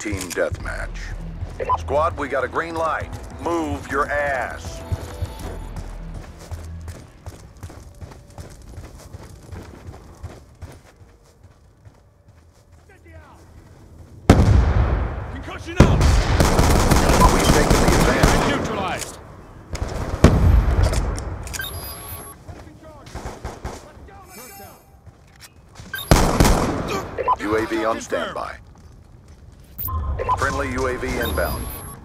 Team deathmatch. Squad, we got a green light. Move your ass. Concussion out! We've taken the advantage. Neutralized! UAV on standby. Friendly UAV inbound.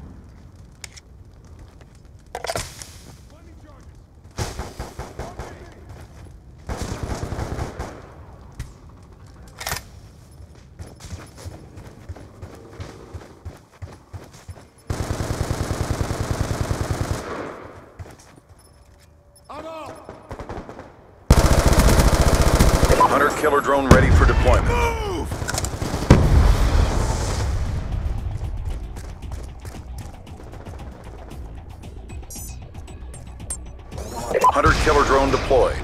Hunter killer drone ready for deployment. Move! Hunter killer drone deployed.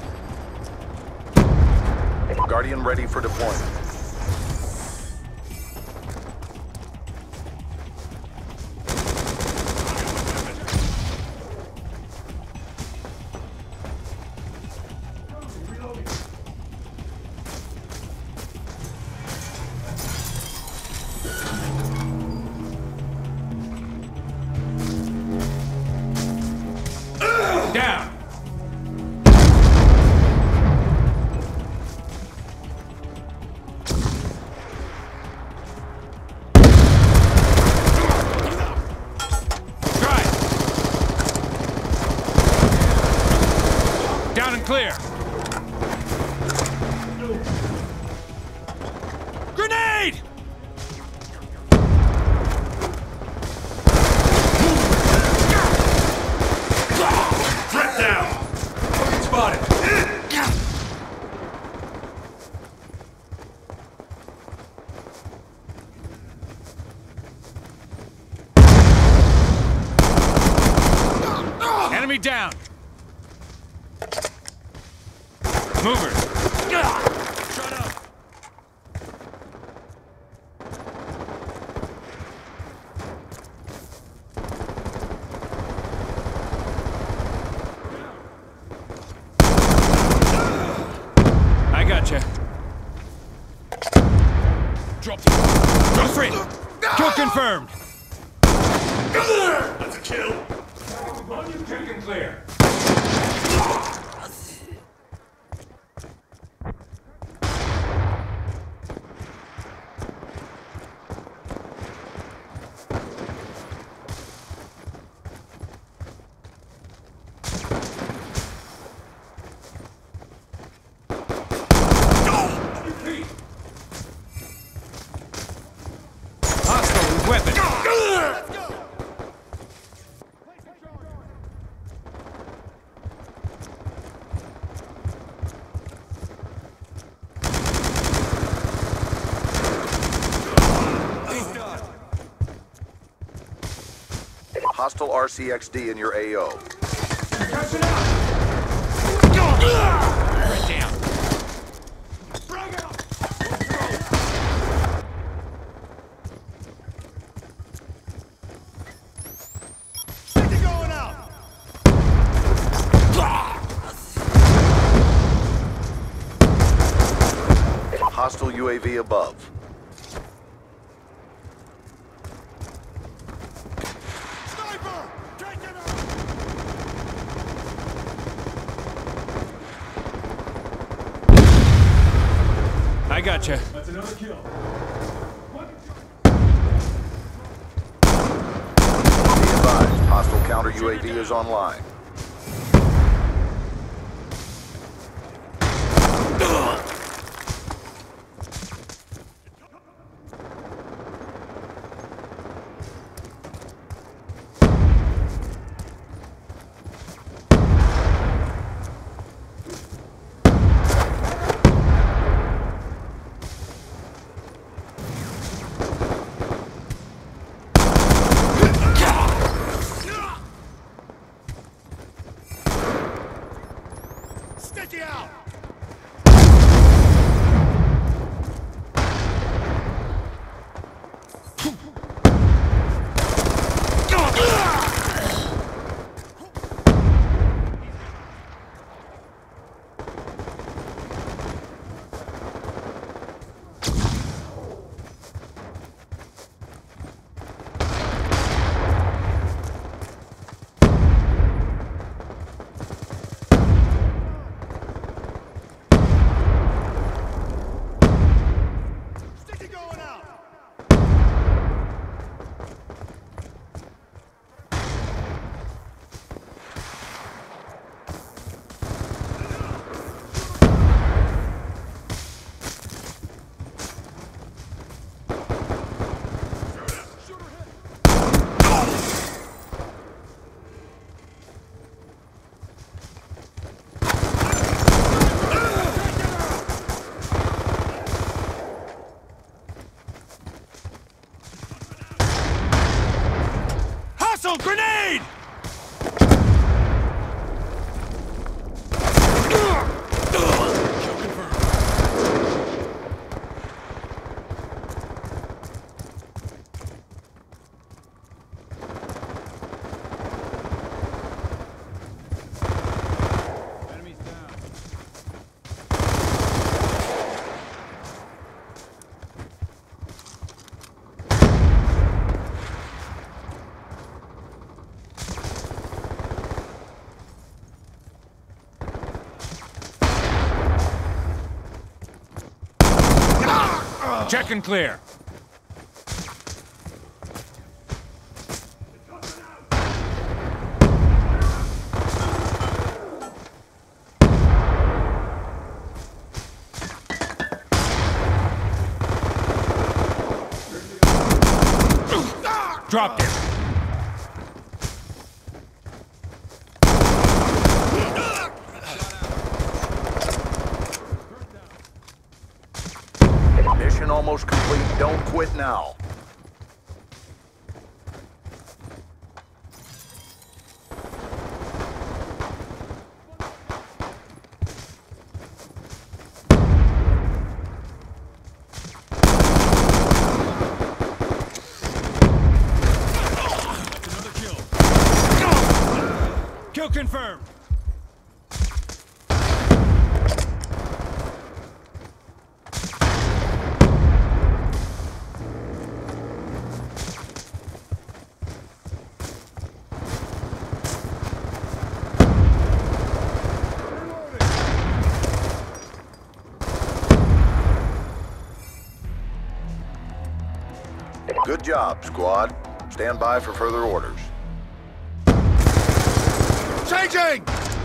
Guardian ready for deployment. Down! Try! Down and clear! Grenade! Threat down! Target spotted! Enemy down! Movers! Shut up! I gotcha. Drop three! Kill confirmed! That's a kill! Take and clear! Hostile with weapon! Hostile RCXD in your AO. Right down. Hostile UAV above. Sniper! Take him out! I gotcha. That's another kill. Be advised, hostile counter UAV is online. Kill! Grenade! Kill confirmed. Enemies down. Check and clear. Dropped him. Mission almost complete. Don't quit now. That's another kill. Kill confirmed. Good job, squad. Stand by for further orders. Changing!